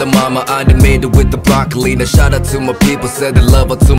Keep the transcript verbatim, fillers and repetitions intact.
mama, I done made it with the broccoli. Now shout out to my people, said they love her to